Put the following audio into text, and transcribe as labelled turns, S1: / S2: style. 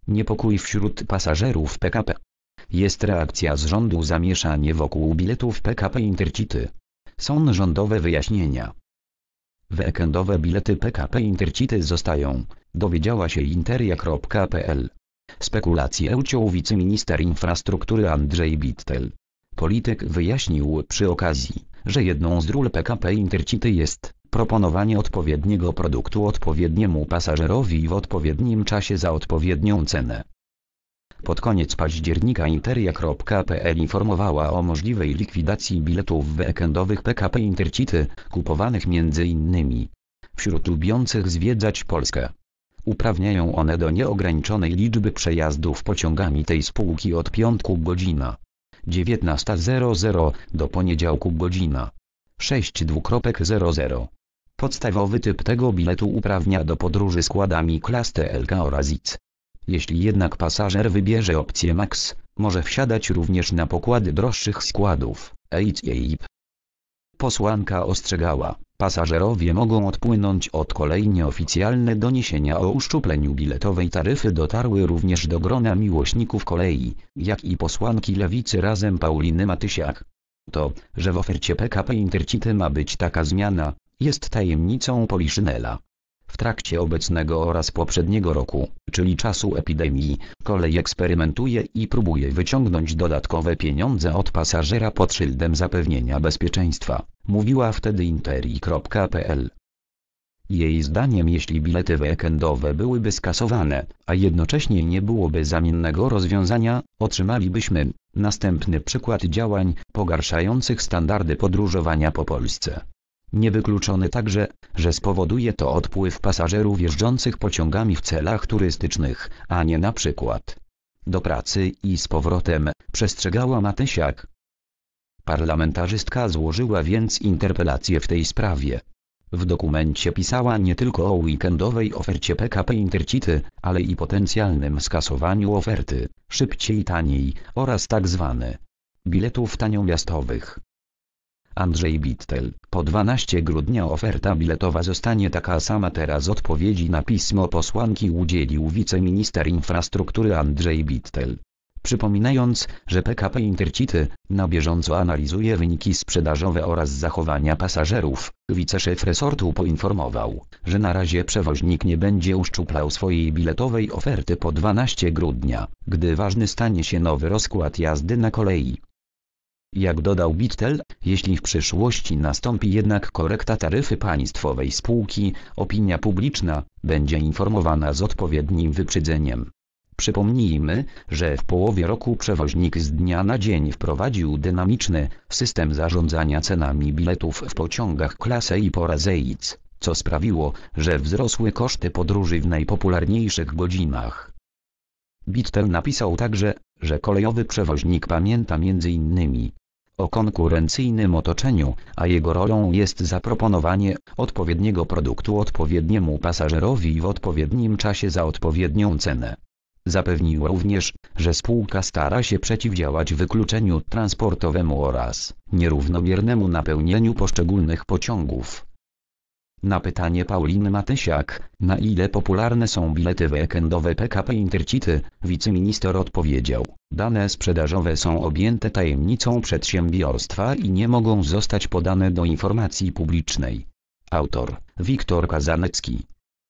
S1: Niepokój wśród pasażerów PKP. Jest reakcja z rządu, zamieszanie wokół biletów PKP Intercity. Są rządowe wyjaśnienia. Weekendowe bilety PKP Intercity zostają, dowiedziała się interia.pl. Spekulacje uciął wiceminister infrastruktury Andrzej Bittel. Polityk wyjaśnił przy okazji, że jedną z ról PKP Intercity jest proponowanie odpowiedniego produktu odpowiedniemu pasażerowi w odpowiednim czasie za odpowiednią cenę. Pod koniec października interia.pl informowała o możliwej likwidacji biletów weekendowych PKP Intercity, kupowanych m.in. wśród lubiących zwiedzać Polskę. Uprawniają one do nieograniczonej liczby przejazdów pociągami tej spółki od piątku godzina 19:00 do poniedziałku godzina 6:00. Podstawowy typ tego biletu uprawnia do podróży składami klas TLK oraz IC. Jeśli jednak pasażer wybierze opcję Max, może wsiadać również na pokłady droższych składów, EIC i EIP. Posłanka ostrzegała, pasażerowie mogą odpłynąć od kolei. Nieoficjalne doniesienia o uszczupleniu biletowej taryfy dotarły również do grona miłośników kolei, jak i posłanki Lewicy Razem Pauliny Matysiak. To, że w ofercie PKP Intercity ma być taka zmiana, jest tajemnicą Poliszynela. W trakcie obecnego oraz poprzedniego roku, czyli czasu epidemii, kolej eksperymentuje i próbuje wyciągnąć dodatkowe pieniądze od pasażera pod szyldem zapewnienia bezpieczeństwa, mówiła wtedy interi.pl. Jej zdaniem, jeśli bilety weekendowe byłyby skasowane, a jednocześnie nie byłoby zamiennego rozwiązania, otrzymalibyśmy następny przykład działań pogarszających standardy podróżowania po Polsce. Niewykluczone także, że spowoduje to odpływ pasażerów jeżdżących pociągami w celach turystycznych, a nie na przykład do pracy i z powrotem, przestrzegała Matysiak. Parlamentarzystka złożyła więc interpelację w tej sprawie. W dokumencie pisała nie tylko o weekendowej ofercie PKP Intercity, ale i potencjalnym skasowaniu oferty, szybciej taniej, oraz tzw. biletów taniomiastowych. Andrzej Bittel. Po 12 grudnia oferta biletowa zostanie taka sama. Teraz odpowiedzi na pismo posłanki udzielił wiceminister infrastruktury Andrzej Bittel. Przypominając, że PKP Intercity na bieżąco analizuje wyniki sprzedażowe oraz zachowania pasażerów, wiceszef resortu poinformował, że na razie przewoźnik nie będzie uszczuplał swojej biletowej oferty po 12 grudnia, gdy ważny stanie się nowy rozkład jazdy na kolei. Jak dodał Bittel, jeśli w przyszłości nastąpi jednak korekta taryfy państwowej spółki, opinia publiczna będzie informowana z odpowiednim wyprzedzeniem. Przypomnijmy, że w połowie roku przewoźnik z dnia na dzień wprowadził dynamiczny system zarządzania cenami biletów w pociągach klasy i oraz EIC, co sprawiło, że wzrosły koszty podróży w najpopularniejszych godzinach. Bittel napisał także, że kolejowy przewoźnik pamięta m.in. o konkurencyjnym otoczeniu, a jego rolą jest zaproponowanie odpowiedniego produktu odpowiedniemu pasażerowi w odpowiednim czasie za odpowiednią cenę. Zapewnił również, że spółka stara się przeciwdziałać wykluczeniu transportowemu oraz nierównomiernemu napełnieniu poszczególnych pociągów. Na pytanie Pauliny Matysiak, na ile popularne są bilety weekendowe PKP Intercity, wiceminister odpowiedział: dane sprzedażowe są objęte tajemnicą przedsiębiorstwa i nie mogą zostać podane do informacji publicznej. Autor: Wiktor Kazanecki.